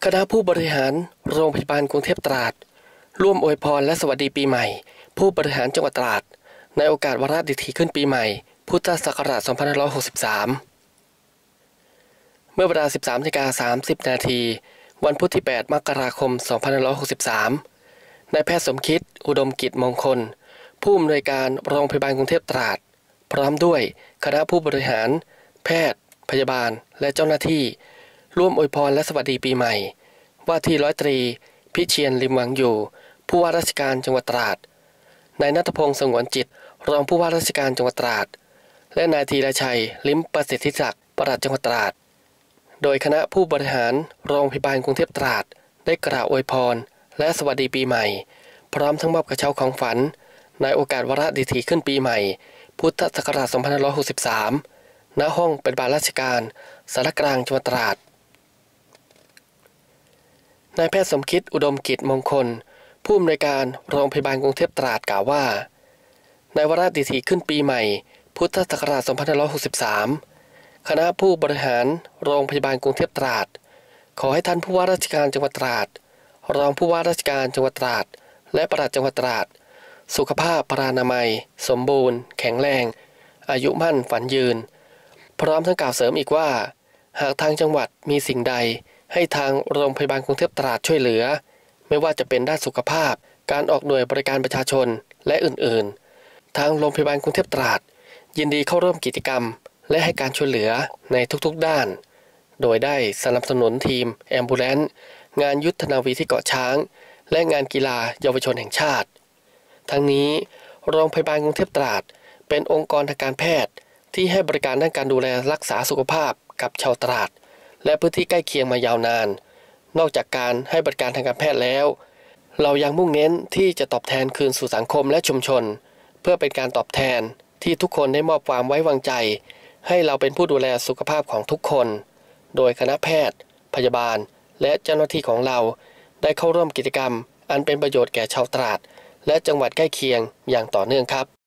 คณะผู้บริหารโรงพยาบาลกรุงเทพตราดร่วมอวยพรและสวัสดีปีใหม่ผู้บริหารจังหวัดตราดในโอกาสวาระดิถีขึ้นปีใหม่พุทธศักราช 2563 เมื่อเวลา 13:30 น.วันพุธที่ 8 มกราคม 2563 นายแพทย์สมคิดอุดมกิจมงคลผู้อำนวยการโรงพยาบาลกรุงเทพตราดพร้อมด้วยคณะผู้บริหารแพทย์พยาบาลและเจ้าหน้าที่ร่วมอวยพรและสวัสดีปีใหม่ว่าที่ร้อยตรีพิเชียรลิมวังอยู่ผู้ว่าราชการจังหวัดตราดนายณัฐพงษ์สงวนจิตรองผู้ว่าราชการจังหวัดตราดและนายธีรชัยลิ้มประสิทธิศักดิ์ปลัดจังหวัดตราดโดยคณะผู้บริหารโรงพยาบาลกรุงเทพตราดได้กล่าวอวยพรและสวัสดีปีใหม่พร้อมทั้งมอบกระเช้าของฝันในโอกาสวาระดิถีขึ้นปีใหม่พุทธศักราช 2563 ณ ห้องปฏิบัติราชการสารกลางจังหวัดตราดนายแพทย์สมคิดอุดมกิจมงคลผู้อำนวยการโรงพยาบาลกรุงเทพตราดกล่าวว่าในวาระดิถีขึ้นปีใหม่พุทธศักราช 2563 คณะผู้บริหารโรงพยาบาลกรุงเทพตราดขอให้ท่านผู้ว่าราชการจังหวัดตราดรองผู้ว่าราชการจังหวัดตราดและปลัดจังหวัดตราดสุขภาพพรานามัยสมบูรณ์แข็งแรงอายุมั่นฝันยืนพร้อมทั้งกล่าวเสริมอีกว่าหากทางจังหวัดมีสิ่งใดให้ทางโรงพยาบาลกรุงเทพตราดช่วยเหลือไม่ว่าจะเป็นด้านสุขภาพการออกหน่วยบริการประชาชนและอื่นๆทางโรงพยาบาลกรุงเทพตราดยินดีเข้าร่วมกิจกรรมและให้การช่วยเหลือในทุกๆด้านโดยได้สนับสนุนทีมแอมบูแลนซ์งานยุทธนาวีที่เกาะช้างและงานกีฬาเยาวชนแห่งชาติทั้งนี้โรงพยาบาลกรุงเทพตราดเป็นองค์กรทางการแพทย์ที่ให้บริการด้านการดูแลรักษาสุขภาพกับชาวตราดและพื้นที่ใกล้เคียงมายาวนานนอกจากการให้บริการทางการแพทย์แล้วเรายังมุ่งเน้นที่จะตอบแทนคืนสู่สังคมและชุมชนเพื่อเป็นการตอบแทนที่ทุกคนได้มอบความไว้วางใจให้เราเป็นผู้ดูแลสุขภาพของทุกคนโดยคณะแพทย์พยาบาลและเจ้าหน้าที่ของเราได้เข้าร่วมกิจกรรมอันเป็นประโยชน์แก่ชาวตราดและจังหวัดใกล้เคียงอย่างต่อเนื่องครับ